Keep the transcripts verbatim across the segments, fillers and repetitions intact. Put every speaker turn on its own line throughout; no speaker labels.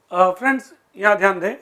Friends यहाँ ध्यान दें,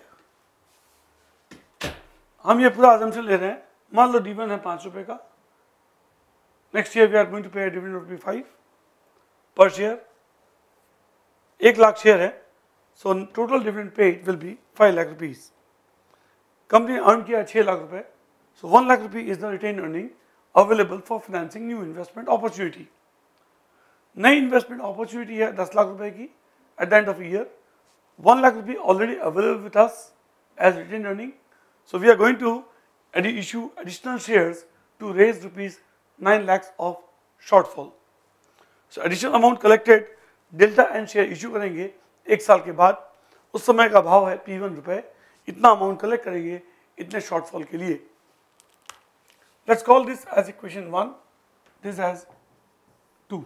हम ये पूरा assumption ले रहे हैं, मान लो डी वन है पाँच रुपए का, next year we are going to pay dividend rupee five per share, एक लाख शेयर है, so total dividend paid will be five lakh rupees. Company earn किया छह लाख रुपए, so one lakh rupee is the retain earning available for financing new investment opportunity. नई investment opportunity है दस लाख रुपए की at the end of year, one lakh rupee already available with us as retained earning. So we are going to issue additional shares to raise rupees nine lakhs of shortfall. So additional amount collected delta and share issue करेंगे एक साल के बाद, उस समय का भाव है P वन रुपए, इतना अमाउंट कलेक्ट करेंगे इतने शॉर्टफॉल के लिए। Let's call this as equation one, this as two.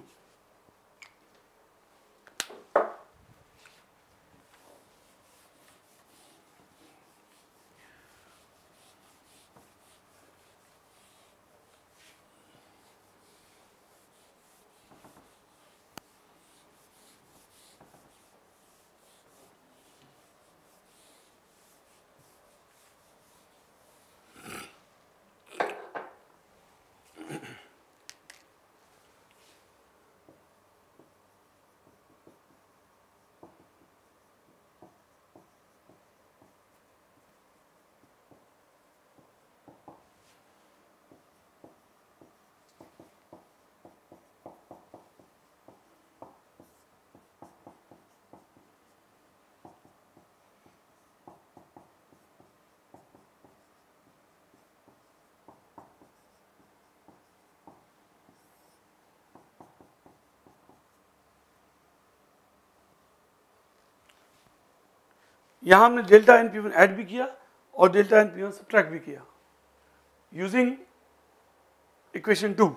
यहाँ हमने delta N P one add भी किया और delta N P one subtract भी किया using equation two.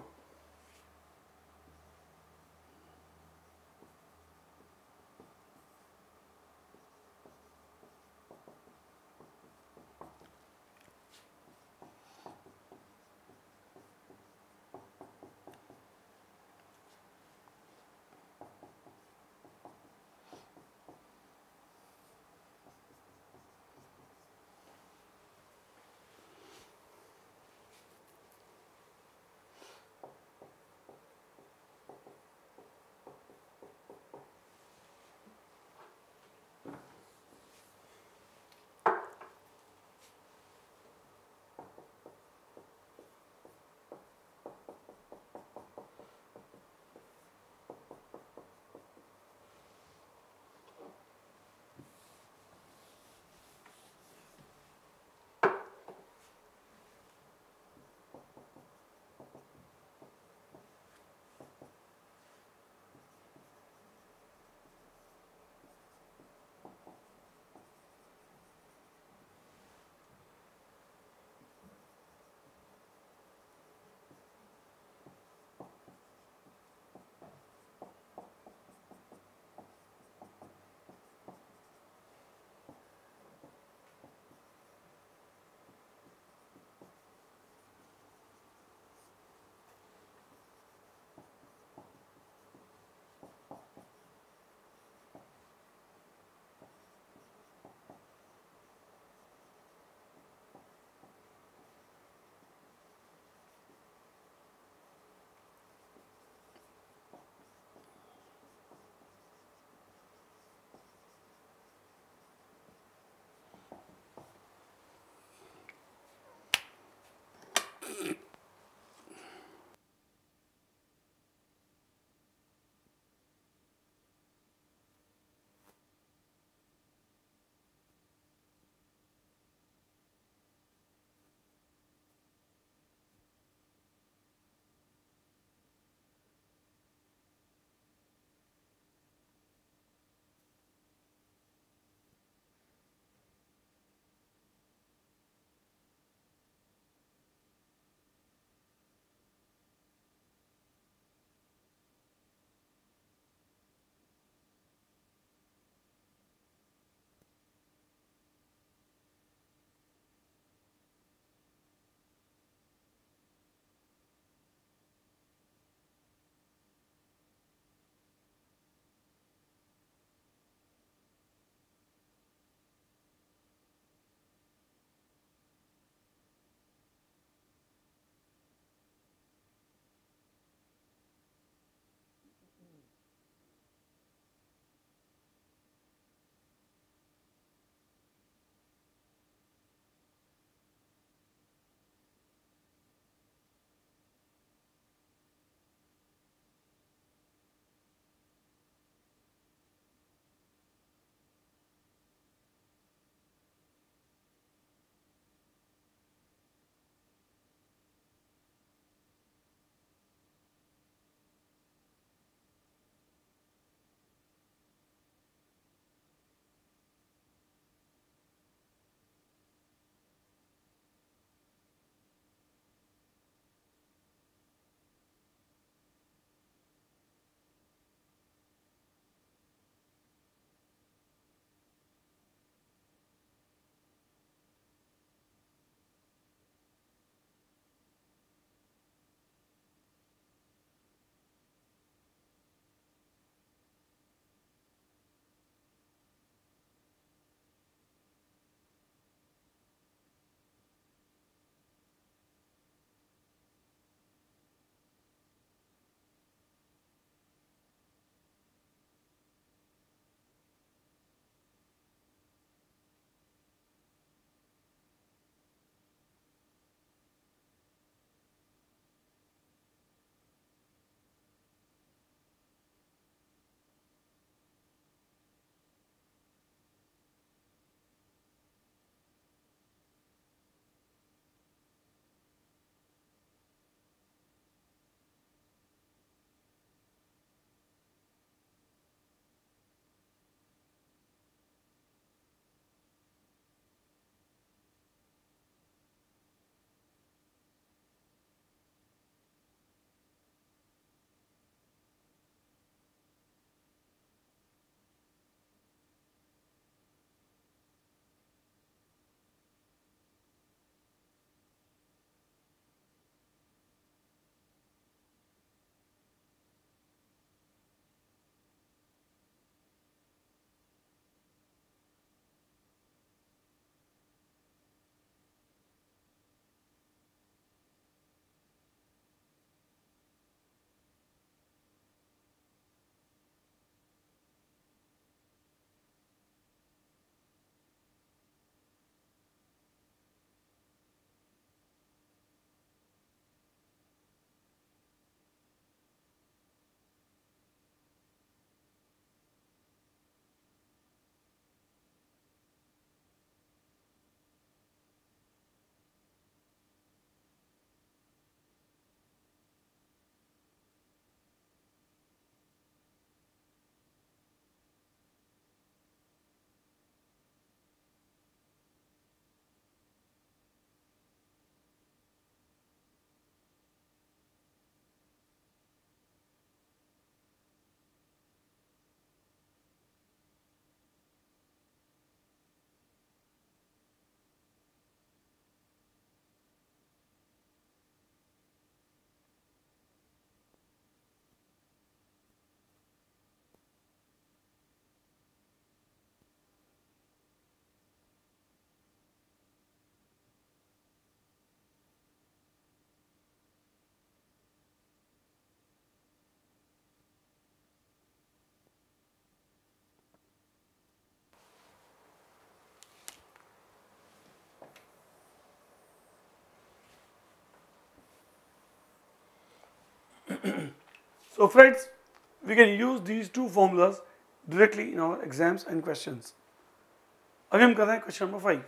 So friends, we can use these two formulas directly in our exams and questions. अभी हम कर रहे हैं question number five.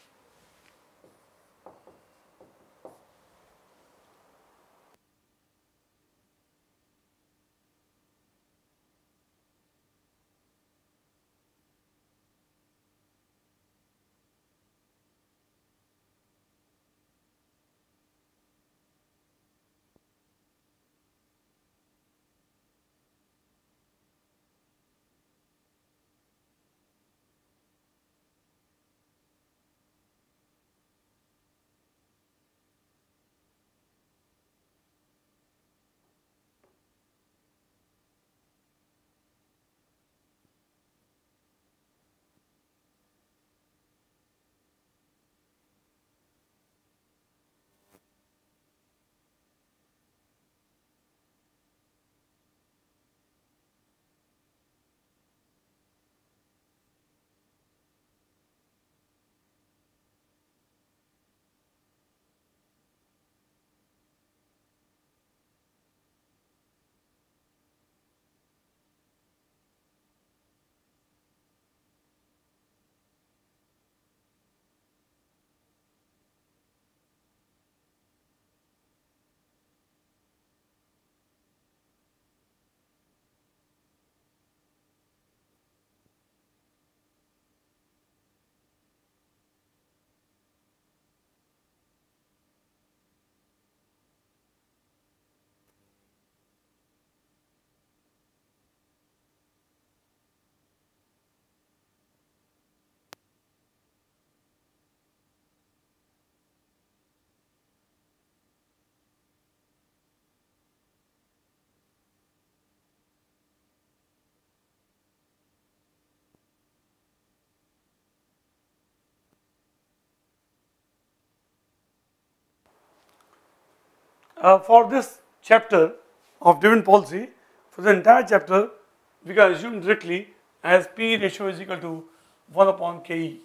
Uh, for this chapter of dividend policy, for the entire chapter, we can assume directly as P ratio is equal to one upon K E.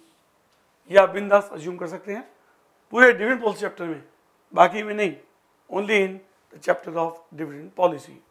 ये आप बिंदास assume कर सकते हैं पूरे dividend policy chapter में, बाकी में नहीं, only in the chapter of dividend policy.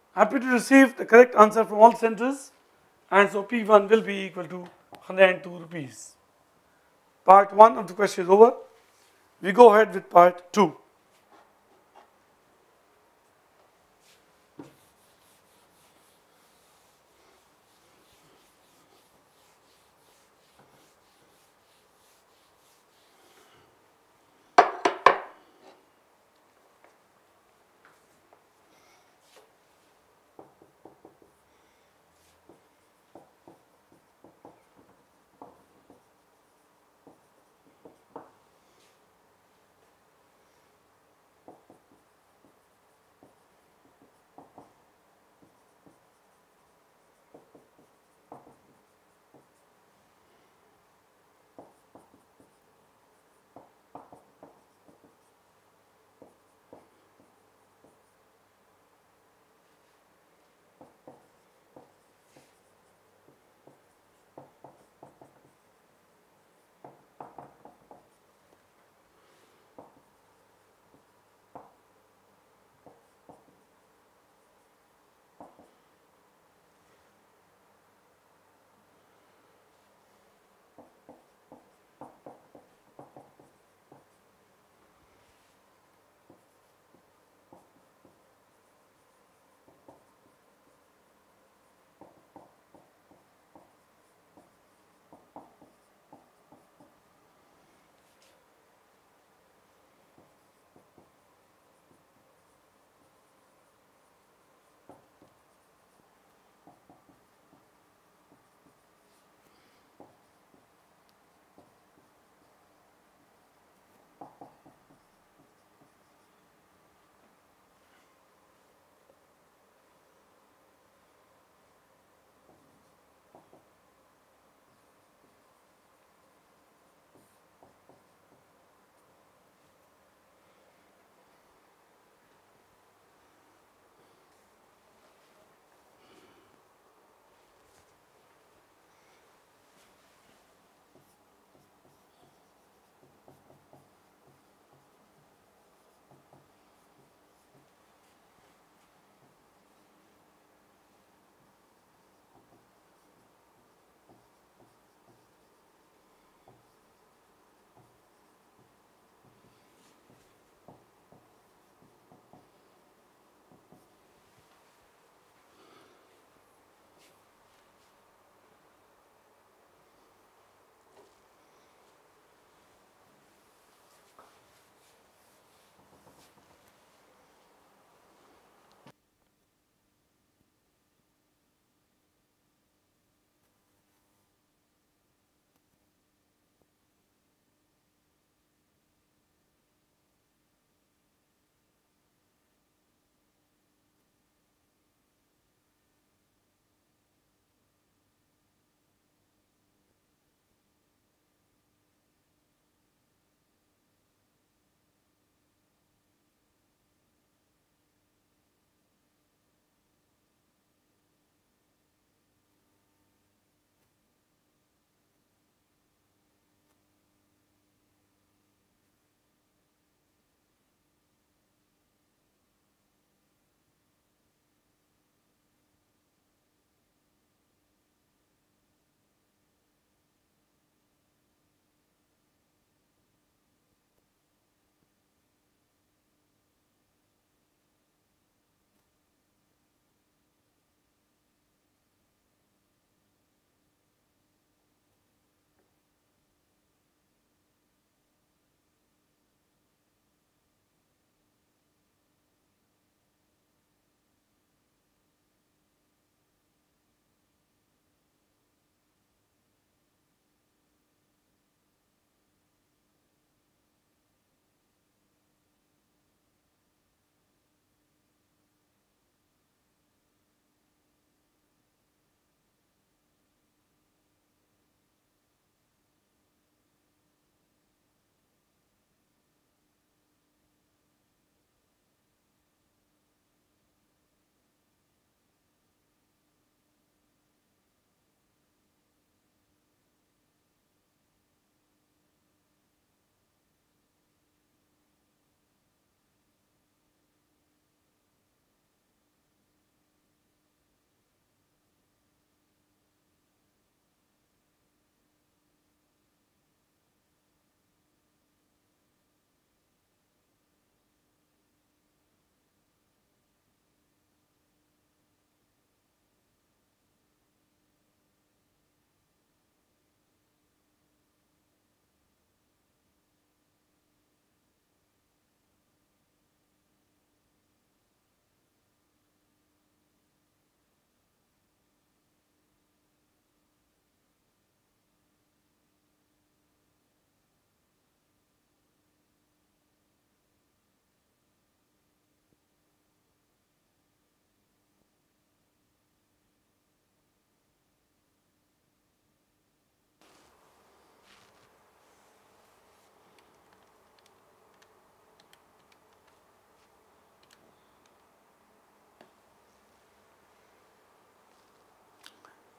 Happy to receive the correct answer from all centers, and so P one will be equal to one hundred two rupees. Part one of the question is over. We go ahead with part two.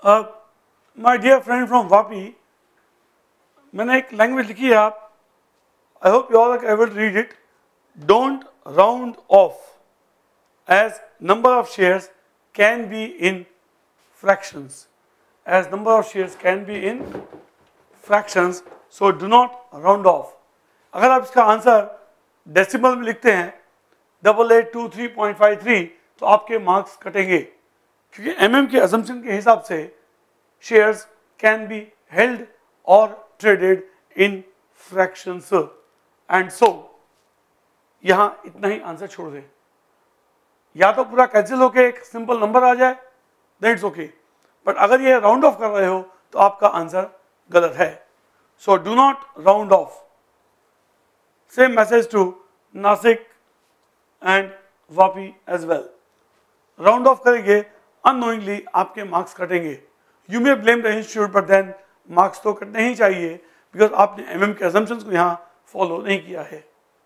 My dear friend from Vapi, मैंने एक language लिखी है, आप I hope you all are able to read it. Don't round off as number of shares can be in fractions, as number of shares can be in fractions, so do not round off. अगर आप इसका answer decimal में लिखते हैं double eight two three point five three तो आपके marks कटेंगे, क्योंकि एमएम के असम्पशन के हिसाब से शेयर्स कैन बी हेल्ड और traded in fractions. And so यहां इतना ही आंसर छोड़ दें, या तो पूरा कैंसिल होके एक सिंपल नंबर आ जाए देन इट्स ओके, बट अगर ये राउंड ऑफ कर रहे हो तो आपका आंसर गलत है. So do not round off. Same message to Nashik and Vapi as well. Round off करेंगे अननोइंगली आपके मार्क्स कटेंगे. You may blame the institute but then marks तो कटने ही चाहिए, बिकॉज आपने एमएम के असम्पशंस को यहाँ फॉलो नहीं किया है.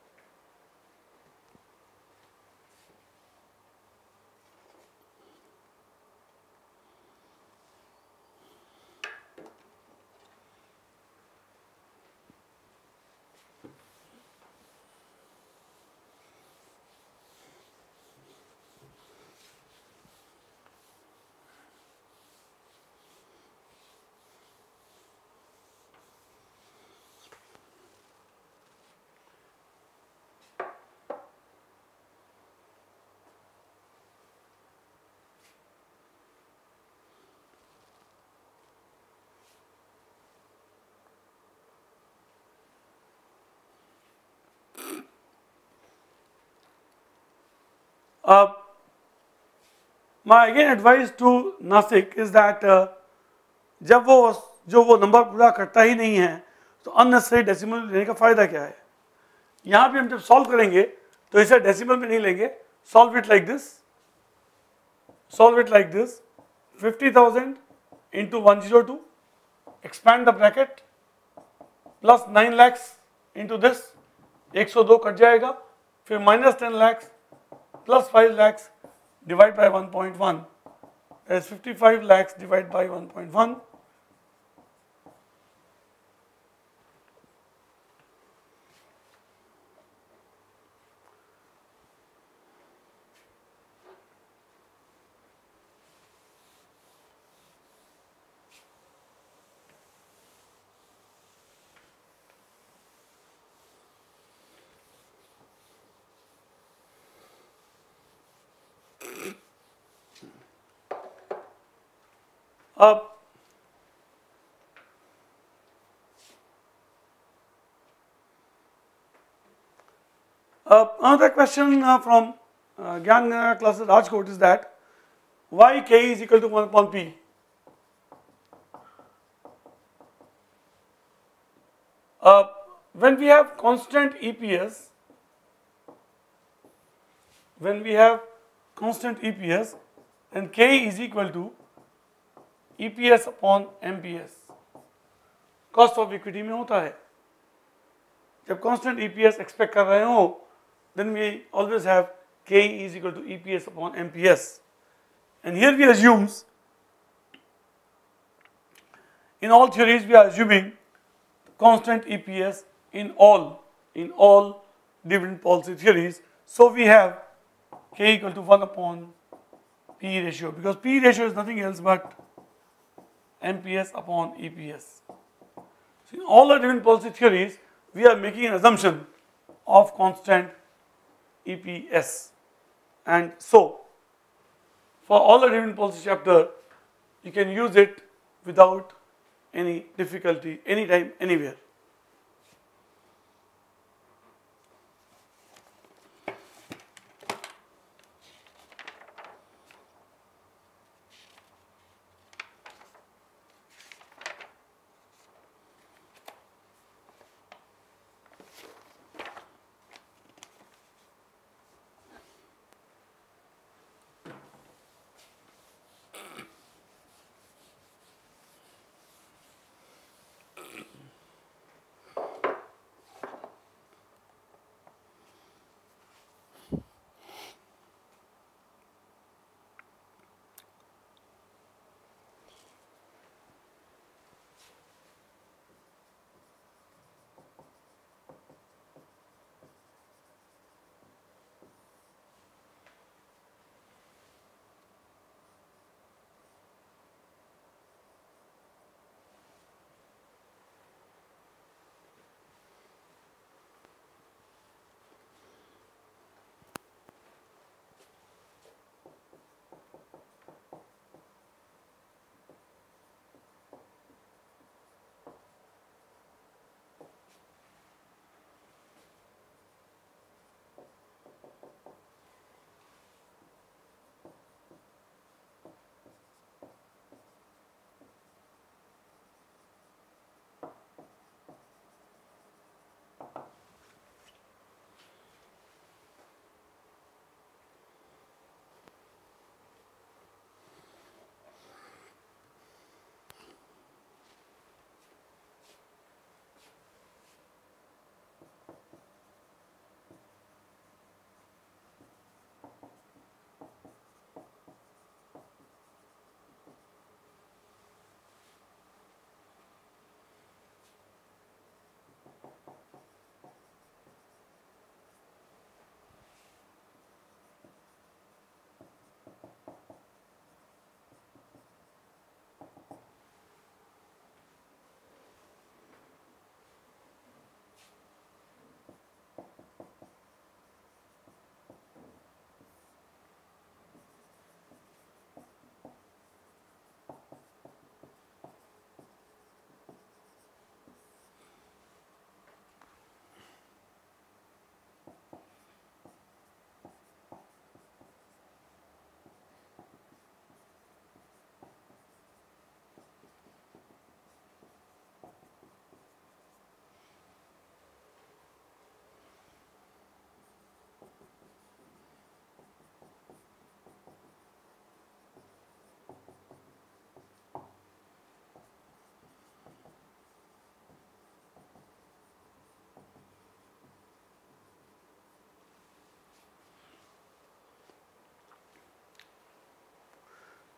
Uh, my again advice to Nasik is that uh, जब वो जो वो नंबर पूरा करता ही नहीं है तो अननेसेसरी डेसिमल लेने का फायदा क्या है. यहाँ पे हम जब सॉल्व करेंगे तो इसे डेसिमल में नहीं लेंगे. Solve it like this, solve it like this, fifty thousand into one zero two, expand the bracket, plus nine lakhs into this, एक सौ दो कट जाएगा, फिर minus ten lakhs plus five lakhs divide by one point one, that is fifty-five lakhs divided by one point one. अब uh, another question uh, from uh, Gyan uh, class at Rajkot is that why k is equal to one upon p? Uh, when we have constant E P S, when we have constant E P S, then k is equal to E P S upon M P S. Cost of equity में होता है. जब constant E P S expect कर रहे हो then we always have k is equal to E P S upon M P S. And here we assumes, in all theories we are assuming constant E P S in all in all dividend policy theories. So we have k equal to one upon P ratio, because P ratio is nothing else but M P S upon E P S. So in all the dividend policy theories, we are making an assumption of constant E P S, and so for all the dividend policy chapter, you can use it without any difficulty, anytime, anywhere.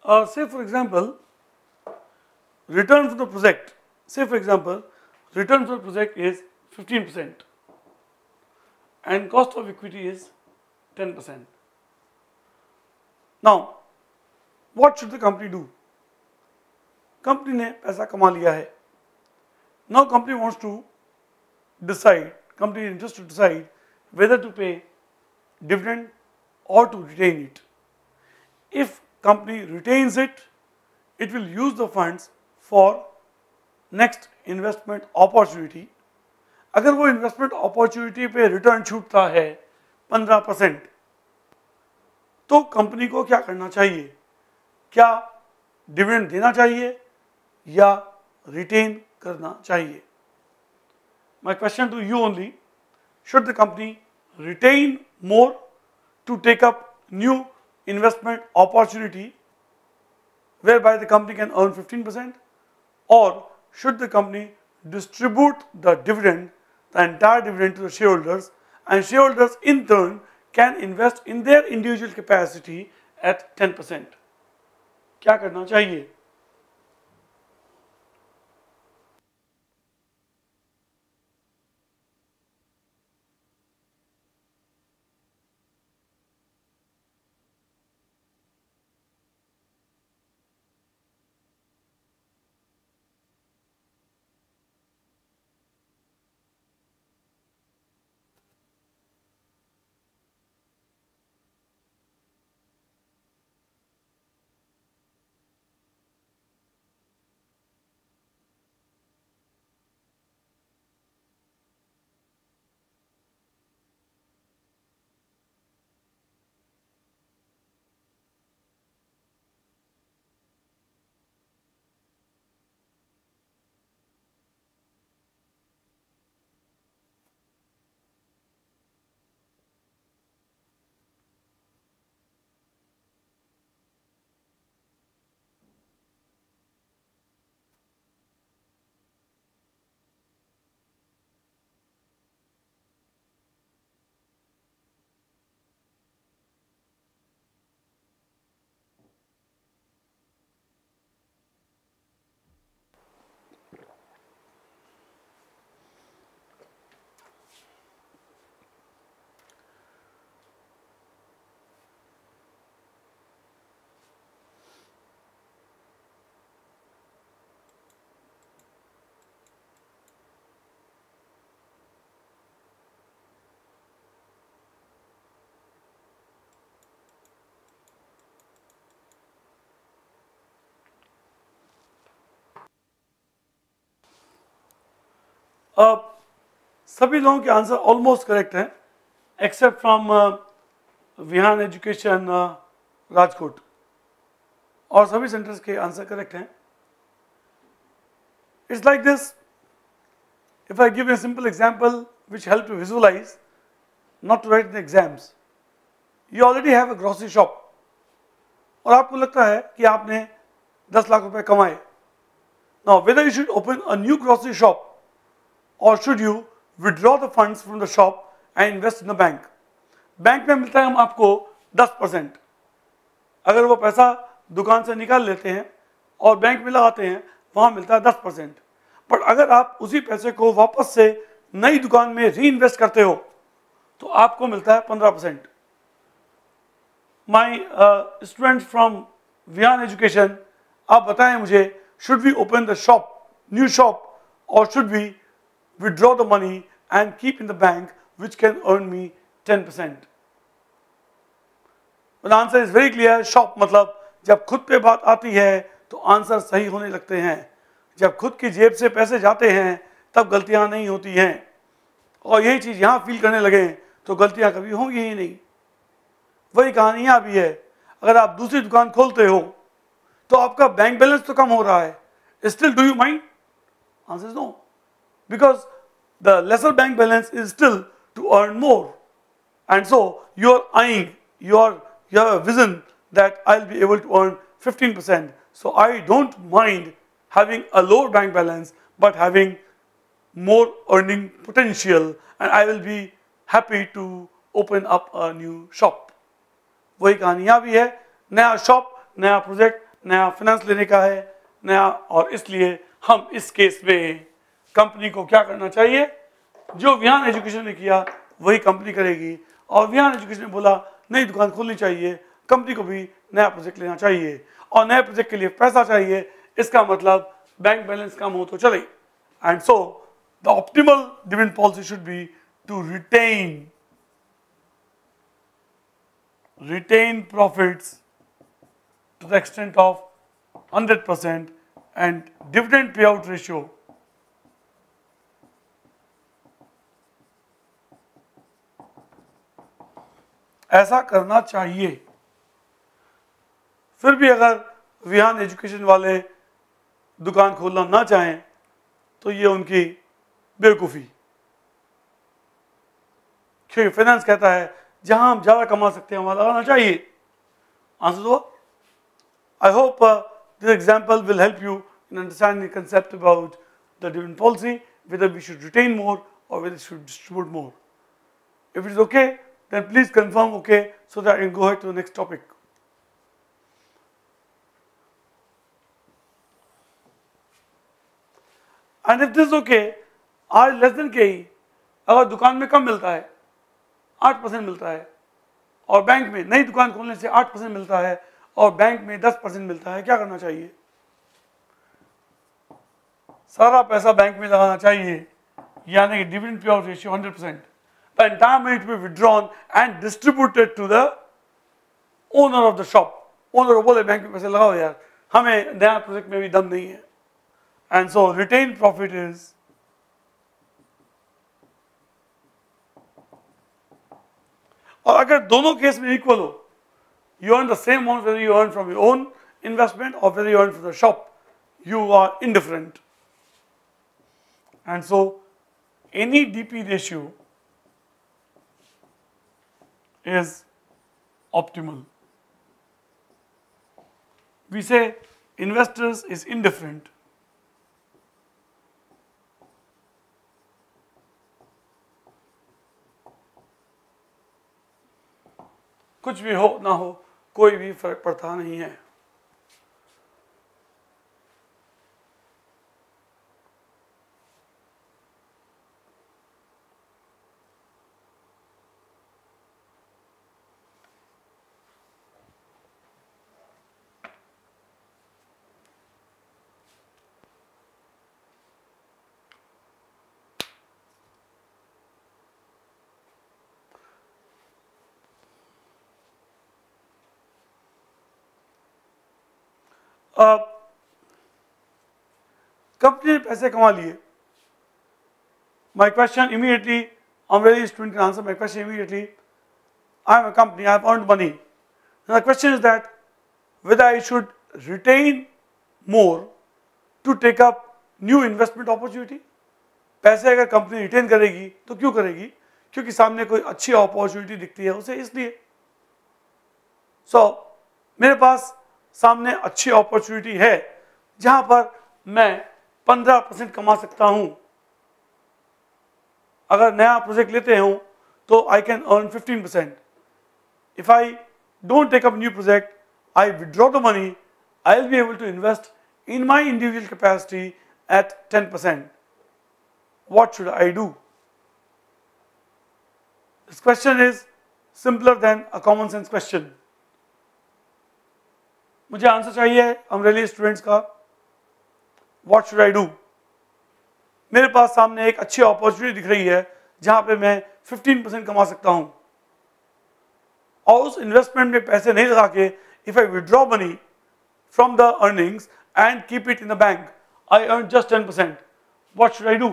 uh, say for example, return from the project, say for example, return from the project is fifteen percent and cost of equity is ten percent. Now, what should the company do? Company ने पैसा कमा लिया है. Now company wants to decide, company is interested to decide whether to pay dividend or to retain it. If company retains it, it will use the funds for next investment opportunity. अगर वो investment opportunity पे return छूटता है पंद्रह percent, तो company को क्या करना चाहिए? क्या डिविडेंड देना चाहिए या रिटेन करना चाहिए? My question to you only, should the company retain more to take up new investment opportunity whereby the company can earn fifteen percent, or should the company distribute the dividend, the entire dividend to the shareholders, and shareholders in turn can invest in their individual capacity at ten percent? क्या करना चाहिए? uh, सभी लोगों के answer almost correct हैं except from Vihan education Rajkot, और सभी centres के आंसर करेक्ट हैं. It's like this. If I give you a simple example which help to visualize, not to write in exams, you already have a grocery shop और आपको लगता है कि आपने दस लाख रुपए कमाए. Now whether you should open a new grocery shop or should you withdraw the funds from the shop and invest in the bank? Bank में मिलता है हम आपको दस परसेंट. अगर वो पैसा दुकान से निकाल लेते हैं और बैंक में लगाते हैं, वहां मिलता है दस परसेंट. बट अगर आप उसी पैसे को वापस से नई दुकान में री इन्वेस्ट करते हो तो आपको मिलता है पंद्रह percent. My student from Vihan education, आप बताएं मुझे, should we open the shop, new shop, और should we withdraw the money and keep in the bank which can earn me ten percent? The answer is very clear. shop मतलब जब खुद पे बात आती है तो आंसर सही होने लगते हैं. जब खुद की जेब से पैसे जाते हैं तब गलतियां नहीं होती हैं, और यही चीज यहां फील करने लगे तो गलतियां कभी होंगी ही नहीं. वही कहानी यहां भी है. अगर आप दूसरी दुकान खोलते हो तो आपका बैंक बैलेंस तो कम हो रहा है, still do you mind? Answer is no, because the lesser bank balance is still to earn more, and so you are eyeing, you are you have a vision that I'll be able to earn fifteen percent, so I don't mind having a lower bank balance but having more earning potential, and I will be happy to open up a new shop. वही कहानी यहाँ भी है. नया shop, नया project, नया finance लेने का है नया, और इसलिए हम इस केस में कंपनी को क्या करना चाहिए, जो विहान एजुकेशन ने किया वही कंपनी करेगी, और विहान एजुकेशन ने बोला नई दुकान खोलनी चाहिए, कंपनी को भी नया प्रोजेक्ट लेना चाहिए, और नए प्रोजेक्ट के लिए पैसा चाहिए, इसका मतलब बैंक बैलेंस कम हो तो चले। And so the optimal dividend policy should be to retain retain profits to the extent of one hundred percent and dividend payout ratio ऐसा करना चाहिए। फिर भी अगर विहान एजुकेशन वाले दुकान खोलना ना चाहें तो ये उनकी बेवकूफ़ी, क्योंकि फाइनेंस कहता है जहां हम ज्यादा कमा सकते हैं वहां लगाना चाहिए। आंसर दो। I hope this example will help you in understanding the concept about the dividend policy, whether we should retain more or whether we should distribute more. If it is okay, then please confirm okay so that I can go ahead to the next topic. And if this is okay, R less than K E, अगर दुकान में कम मिलता है आठ percent मिलता है और bank में नई दुकान खोलने से आठ परसेंट मिलता है और बैंक में दस परसेंट मिलता है, क्या करना चाहिए? सारा पैसा बैंक में लगाना चाहिए, यानी कि dividend payout ratio hundred percent. The entire money to be withdrawn and distributed to the owner of the shop. Owner को बोले बैंक में पैसे लगाओ यार, हमें नया प्रोजेक्ट में भी दम नहीं है। And so retain profit is और अगर दोनों केस में इक्वल हो, you earn the same amount whether you earn from your own investment or whether you earn from the shop, you are indifferent. And so any D P ratio is optimal. We say investors is indifferent. कुछ भी हो ना हो कोई भी फर्क पड़ता नहीं है। कंपनी ने पैसे कमा लिए। My question immediately, I'm very student can answer my question immediately. I am a company, I have earned money. Now the question is that whether I should retain more to take up new investment opportunity. पैसे अगर company retain करेगी तो क्यों करेगी? क्योंकि सामने कोई अच्छी अपॉर्चुनिटी दिखती है उसे, इसलिए। सो so, मेरे पास सामने अच्छी अपॉर्चुनिटी है जहां पर मैं पंद्रह परसेंट कमा सकता हूं। अगर नया प्रोजेक्ट लेते हो तो I can earn fifteen percent. If I don't take up new project, I withdraw the money, I will be able to invest in my individual capacity at ten percent. What should I do? This question is simpler than a common sense question. मुझे answer चाहिए Amreli students का। What should I do? मेरे पास सामने एक अच्छी opportunity दिख रही है जहां पे मैं फिफ्टीन परसेंट कमा सकता हूं और उस इन्वेस्टमेंट में पैसे नहीं लगा के if I withdraw money from the earnings and keep it in the bank, I earn just ten percent. What should I do?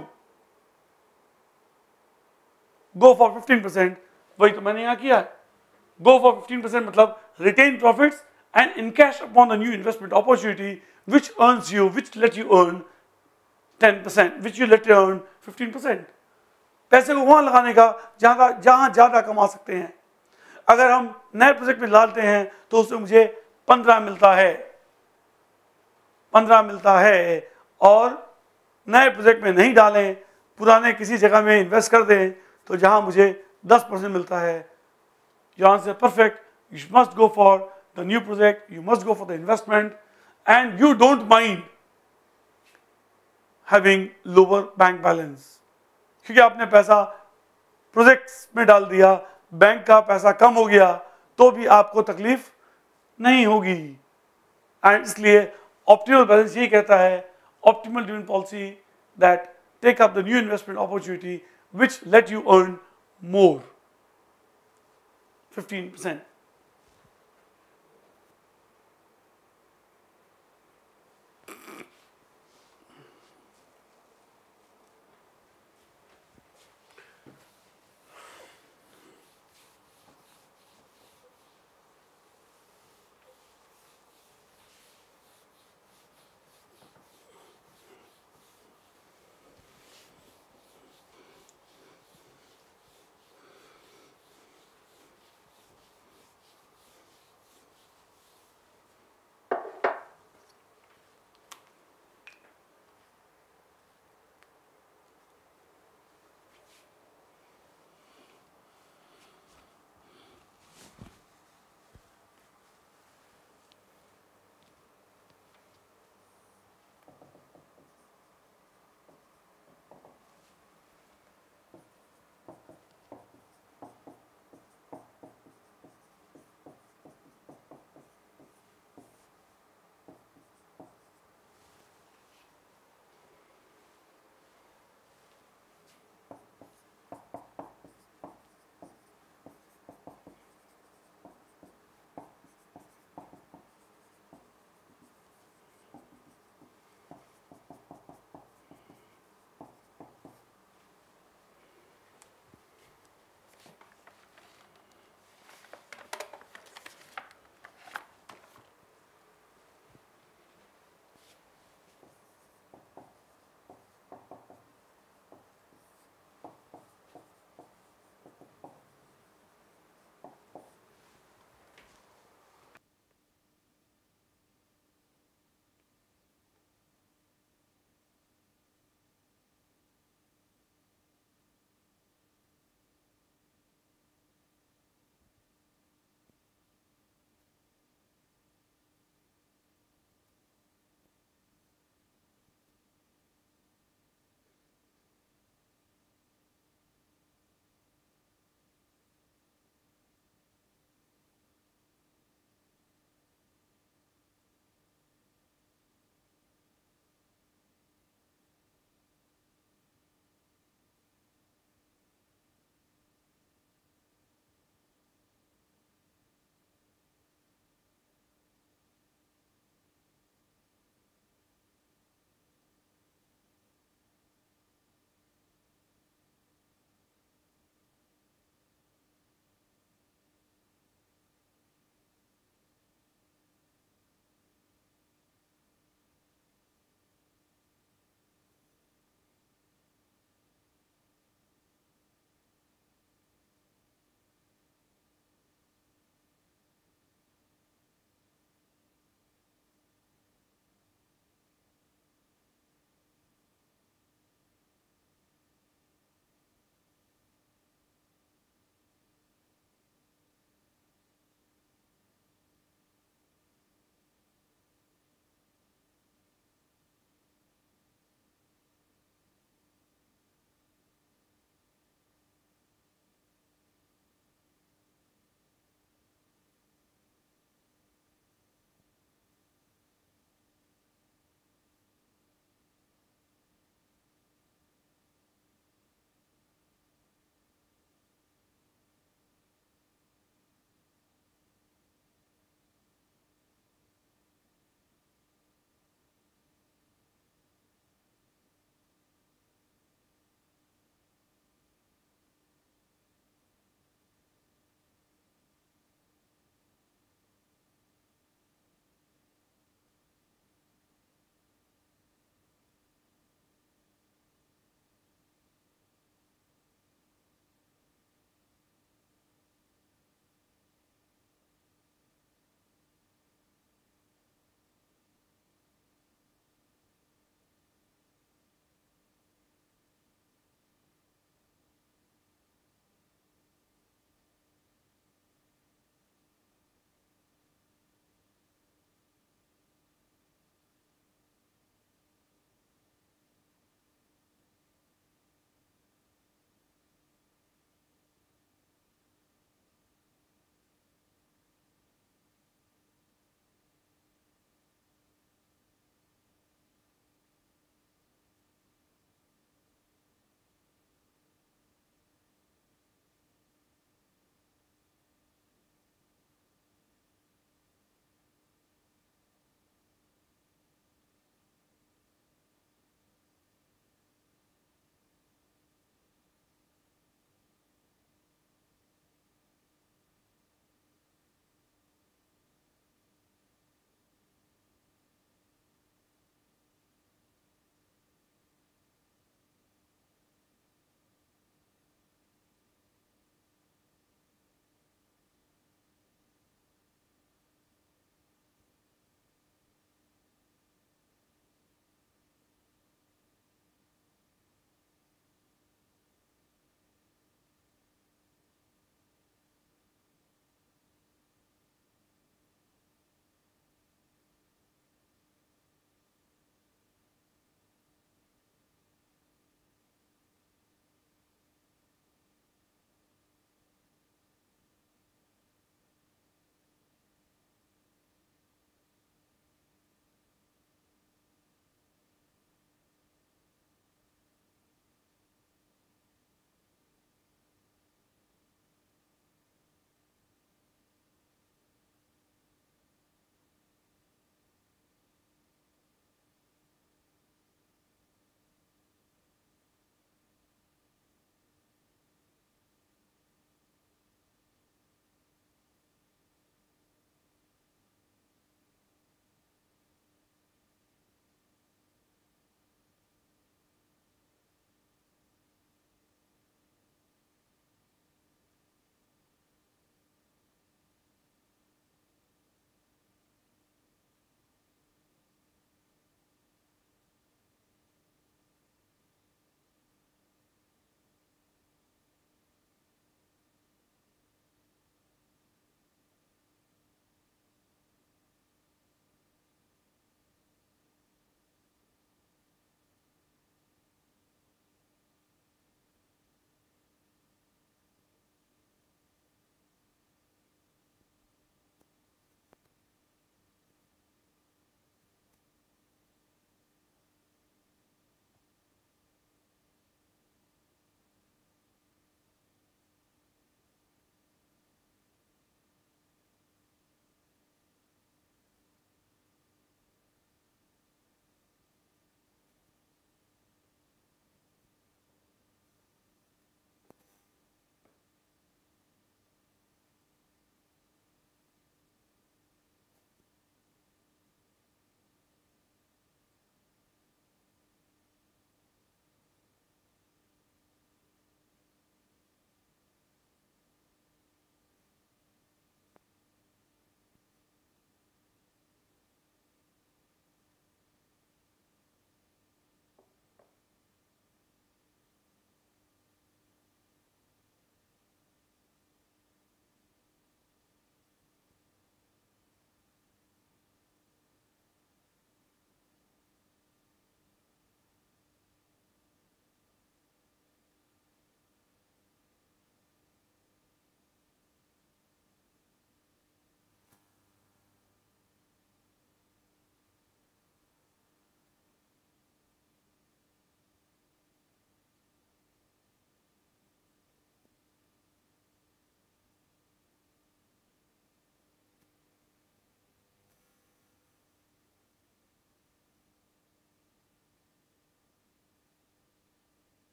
Go for fifteen percent, वही तो मैंने यहाँ किया है। Go for fifteen percent मतलब retain profits and encash upon the new investment opportunity which earns you, which let you earn ten percent, which you let you earn fifteen percent. पैसे को वहाँ लगाने का जहाँ जहाँ ज़्यादा कमा सकते हैं। अगर हम नए प्रोजेक्ट में डालते हैं तो उससे मुझे पंद्रह मिलता है, पंद्रह मिलता है और नए प्रोजेक्ट में नहीं डालें, पुराने किसी जगह में इन्वेस्ट कर दें तो जहां मुझे दस परसेंट मिलता है। Your answer perfect. You must go for the new project, you must go for the investment and you don't mind having lower bank balance, क्योंकि आपने पैसा प्रोजेक्ट्स में डाल दिया, बैंक का पैसा कम हो गया तो भी आपको तकलीफ नहीं होगी। एंड इसलिए ऑप्टिमल बैलेंस ये कहता है, optimal dividend policy that take up the new investment opportunity which let you earn more, fifteen percent.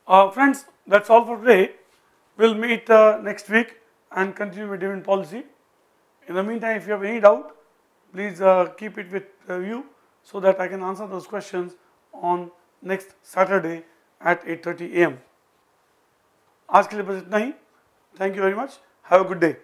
Uh, friends, that's all for today. We'll meet uh, next week and continue with dividend policy. In the meantime, if you have any doubt, please uh, keep it with uh, you so that I can answer those questions on next Saturday at eight thirty A M आज के लिए बस इतना ही. Thank you very much. Have a good day.